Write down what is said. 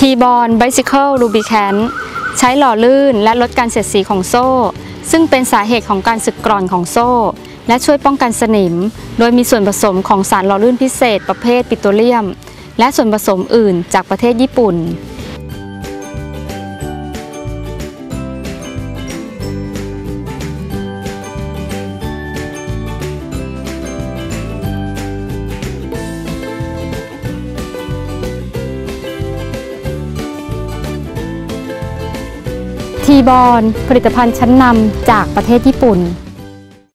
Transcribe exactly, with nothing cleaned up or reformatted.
ทีบอลไบซิเคิลลูบิแคนใช้หล่อลื่นและลดการเสียดสีของโซ่ซึ่งเป็นสาเหตุของการสึกกร่อนของโซ่และช่วยป้องกันสนิมโดยมีส่วนผสมของสารหล่อลื่นพิเศษประเภทปิโตรเลียมและส่วนผสมอื่นจากประเทศญี่ปุ่นทีบอลผลิตภัณฑ์ชั้นนำจากประเทศญี่ปุ่น